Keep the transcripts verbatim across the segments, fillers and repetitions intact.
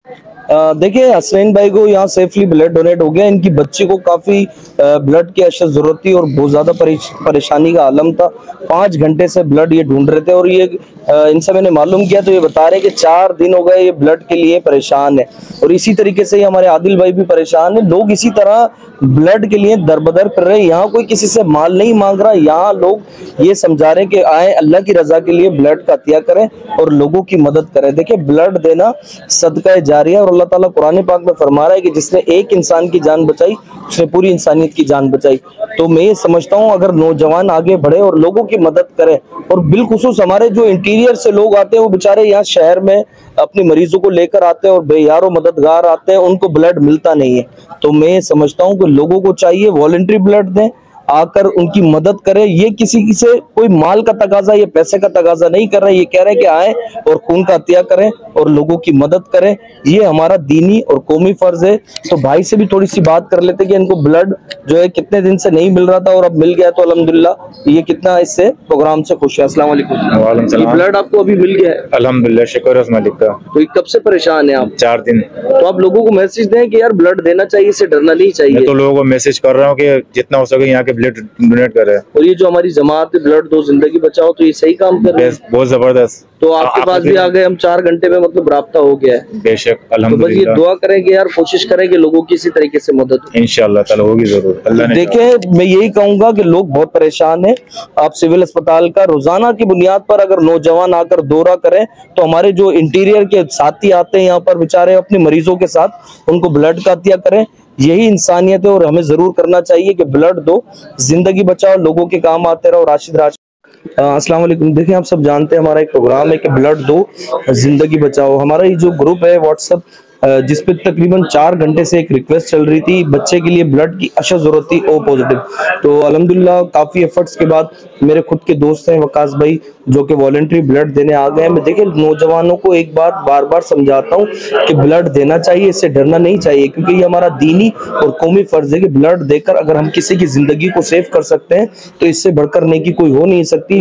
देखिए हसनैन भाई को यहाँ सेफली ब्लड डोनेट हो गया। इनकी बच्ची को काफी ब्लड की अशद जरूरत थी और बहुत ज्यादा परेशानी का आलम था। पांच घंटे से ब्लड ये ढूंढ रहे थे और ये इनसे मैंने मालूम किया तो ये बता रहे हैं कि चार दिन हो गए ये ब्लड के लिए परेशान है। और इसी तरीके से हमारे आदिल भाई भी परेशान है। लोग इसी तरह ब्लड के लिए दरबदर कर रहे हैं। यहाँ कोई किसी से माल नहीं मांग रहा। यहाँ लोग ये समझा रहे हैं कि आए अल्लाह की रजा के लिए ब्लड का अतिया करें और लोगों की मदद करें। देखिए ब्लड देना सदका जारिया और अल्लाह ताला कुरान पाक में फरमा रहा है कि जिसने एक इंसान की जान बचाई उसने पूरी इंसानियत की जान बचाई। तो मैं ये समझता हूँ अगर नौजवान आगे बढ़े और लोगों की मदद करे, और बिलखुसूस हमारे जो इंटीरियर से लोग आते हैं वो बेचारे यहाँ शहर में अपने मरीजों को लेकर आते हैं और बेयारो मददगार आते हैं, उनको ब्लड मिलता नहीं है। तो मैं समझता हूँ कि लोगों को चाहिए वॉलंटरी ब्लड दें, आकर उनकी मदद करें। ये किसी से कोई माल का तकाजा, ये पैसे का तकाजा नहीं कर रहे। ये कह रहे हैं कि आए और खून का अतिया करें और लोगों की मदद करें। ये हमारा दीनी और कौमी फर्ज है। तो भाई से भी थोड़ी सी बात कर लेते कि इनको ब्लड जो है कितने दिन से नहीं मिल रहा था और अब मिल गया, तो अल्हम्दुलिल्लाह ये कितना इससे प्रोग्राम से खुश है। अस्सलाम वालेकुम। वालेकुम सलाम। ब्लड आपको अभी मिल गया है? अल्हम्दुलिल्लाह, शुक्र है उस मालिक का। तो कब से परेशान है आप? चार दिन। तो आप लोगों को मैसेज दें कि यार ब्लड देना चाहिए, इससे डरना नहीं चाहिए। मैं तो लोगों को मैसेज कर रहा हूँ कि जितना हो सके यहाँ के ब्लड डोनेट करे। और ये जो हमारी जमात है ब्लड दो जिंदगी बचाओ, तो ये सही काम कर रहे हैं, बहुत जबरदस्त। तो आपके पास भी आ गए, हम चार घंटे में मतलब राब्ता हो गया है। बेशक अल्हम्दुलिल्लाह। तो बस ये दुआ करें कि यार कोशिश करें कि लोगों की इसी तरीके से मदद हो। इंशाअल्लाह ताला होगी जरूर। अल्लाह ने देखिए मैं यही कहूंगा कि लोग बहुत परेशान हैं। आप सिविल अस्पताल का रोजाना की बुनियाद पर अगर नौजवान आकर दौरा करें तो हमारे जो इंटीरियर के साथी आते हैं यहाँ पर बेचारे अपने मरीजों के साथ, उनको ब्लड का अतिया करें। यही इंसानियत है और हमें जरूर करना चाहिए कि ब्लड दो, जिंदगी बचाओ, लोगों के काम आते रहो। राशिद राज अस्सलाम वालेकुम। देखिए आप सब जानते हैं हमारा एक प्रोग्राम है कि ब्लड दो जिंदगी बचाओ। हमारा ये जो ग्रुप है व्हाट्सएप जिसपे तकरीबन चार घंटे से एक रिक्वेस्ट चल रही थी, बच्चे के लिए ब्लड की अशद जरूरत थी, ओ पॉजिटिव। तो अल्हम्दुलिल्लाह काफी एफर्ट्स के बाद मेरे खुद के दोस्त हैं वकास भाई जो कि वॉलंटरी ब्लड देने आ गए हैं। मैं देखिए नौजवानों को एक बात बार बार समझाता हूँ कि ब्लड देना चाहिए, इससे डरना नहीं चाहिए, क्योंकि ये हमारा दीनी और कौमी फर्ज है कि ब्लड देकर अगर हम किसी की जिंदगी को सेव कर सकते हैं तो इससे बढ़कर नेकी कोई हो नहीं सकती।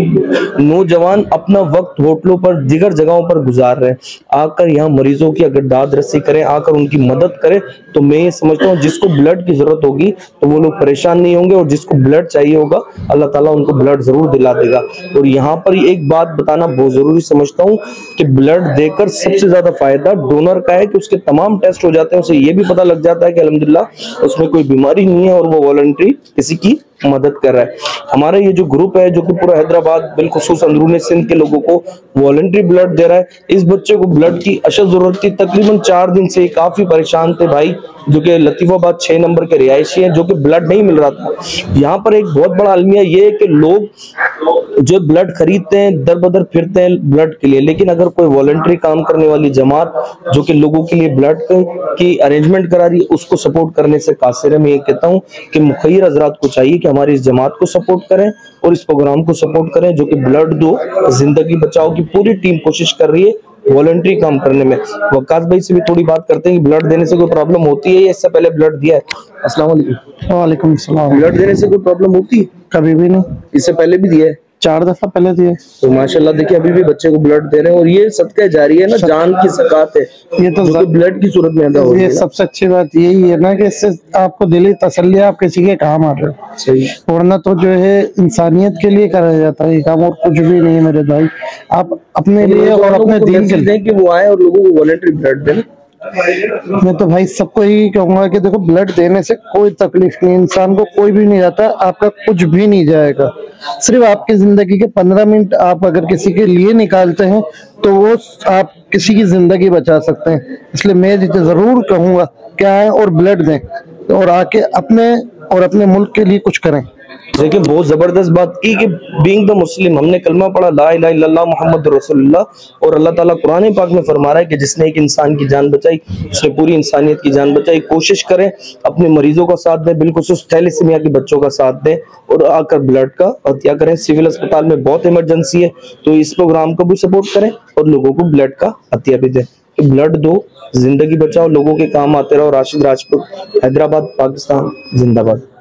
नौजवान अपना वक्त होटलों पर दिगर जगहों पर गुजार रहे हैं, आकर यहाँ मरीजों की अगर दाद रस्सी करें, आकर उनकी मदद करें, तो मैं समझता हूँ जिसको ब्लड की जरूरत होगी तो वो लोग परेशान नहीं होंगे और जिसको ब्लड चाहिए होगा अल्लाह ताला उनको ब्लड जरूर दिला देगा। और यहाँ पर एक बात बताना बहुत जरूरी समझता हूँ कि ब्लड देकर सबसे ज्यादा फायदा डोनर का है कि उसके तमाम टेस्ट हो जाते हैं, उसे ये भी पता लग जाता है कि अल्हम्दुलिल्लाह उसमें कोई बीमारी नहीं है और वो वॉलंटरी किसी की मदद कर रहा है। हमारा ये जो ग्रुप है जो कि पूरा हैदराबाद बिलखुसूस अंदरूनी सिंध के लोगों को वॉलंटरी ब्लड दे रहा है। इस बच्चे को ब्लड की अशद जरूरत थी, तकरीबन चार दिन से काफी परेशान थे भाई जो कि लतीफाबाद छह नंबर के रिहायशी हैं, जो कि ब्लड नहीं मिल रहा था। यहाँ पर एक बहुत बड़ा अलमिया ये है कि लोग जो ब्लड खरीदते हैं दर बदर फिरते हैं ब्लड के लिए, लेकिन अगर कोई वॉलंटरी काम करने वाली जमात जो कि लोगों के लिए ब्लड की अरेंजमेंट करा रही है उसको सपोर्ट करने से कासिर है। मैं ये कहता हूँ कि मुखैर हजरात को चाहिए कि हमारी इस जमात को सपोर्ट करें और इस प्रोग्राम को सपोर्ट करें जो कि ब्लड दो जिंदगी बचाओ की पूरी टीम कोशिश कर रही है वॉलंटरी काम करने में। वकास भाई से भी थोड़ी बात करते हैं कि ब्लड देने से कोई प्रॉब्लम होती है या इससे पहले ब्लड दिया है? अस्सलाम वालेकुम। वालेकुम सलाम। ब्लड देने से कोई प्रॉब्लम होती है? कभी भी नहीं। इससे पहले भी दिया है? चार दफा पहले दिए। तो माशाल्लाह देखिए अभी भी बच्चे को ब्लड दे रहे हैं और ये सदका जारी है ना, जान की ज़कात है, ये तो जो ब्लड की सूरत में अदा हो रही है। ये सबसे अच्छी बात यही है ना कि इससे आपको दिली तसल्ली, आप किसी के काम आ रहे हो। सही। वरना तो जो है इंसानियत के लिए करा जाता है ये काम और कुछ भी नहीं है मेरे भाई। आप अपने लिए और अपने दीन के लिए कि वो आए और लोगों को वॉलंटरी ब्लड दें। मैं तो भाई सबको यही कहूंगा कि देखो ब्लड देने से कोई तकलीफ नहीं, इंसान को कोई भी नहीं जाता, आपका कुछ भी नहीं जाएगा। सिर्फ आपकी जिंदगी के पंद्रह मिनट आप अगर किसी के लिए निकालते हैं तो वो आप किसी की जिंदगी बचा सकते हैं। इसलिए मैं जरूर कहूंगा कि आए और ब्लड दें और आके अपने और अपने मुल्क के लिए कुछ करें। देखिए बहुत जबरदस्त बात की कि बीइंग द मुस्लिम हमने कलमा पढ़ा ला इलाहा इल्लल्लाह मुहम्मद रसूलुल्लाह और अल्लाह ताला कुरान पाक में फरमा रहा है कि जिसने एक इंसान की जान बचाई उसने पूरी इंसानियत की जान बचाई। कोशिश करें अपने मरीजों का साथ दें, बिल्खुसूस थैलेसीमिया के बच्चों का साथ दें और आकर ब्लड का अतिया करें। सिविल अस्पताल में बहुत इमरजेंसी है तो इस प्रोग्राम को भी सपोर्ट करें और लोगों को ब्लड का अतिया भी दें। ब्लड दो, जिंदगी बचाओ, लोगों के काम आते रहो। राशिद राजपूत, हैदराबाद, पाकिस्तान, जिंदाबाद।